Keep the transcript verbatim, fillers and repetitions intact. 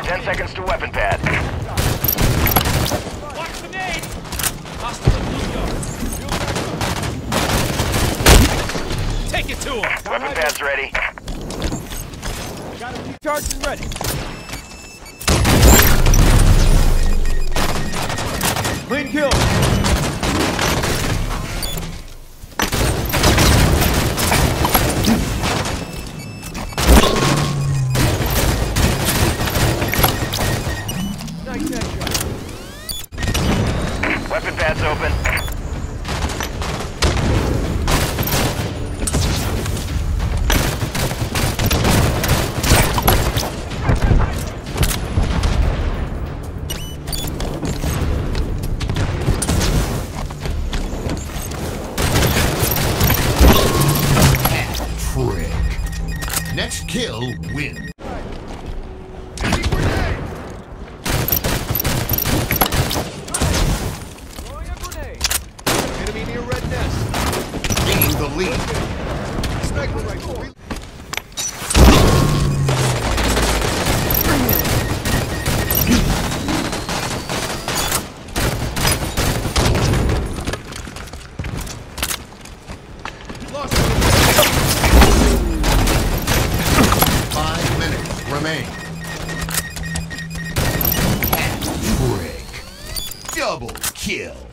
Ten seconds to weapon pad. Watch the nade! Hostile Lucio. Take it to him! Weapon pad's ready. Got him recharged and ready. Clean kill. Nice headshot. Weapon pad's open. Next kill wins. Enemy near red nest. Gain the lead. Sniper rifle. Five minutes remain. Hat trick. Double kill.